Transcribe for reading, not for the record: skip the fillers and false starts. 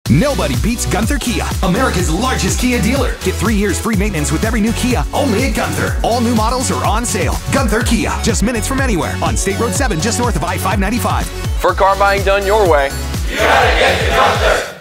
Nobody beats Gunther Kia, America's largest Kia dealer. Get 3 years free maintenance with every new Kia, only at Gunther. All new models are on sale. Gunther Kia, just minutes from anywhere. On State Road 7, just north of I-595. For car buying done your way, you gotta get to Gunther.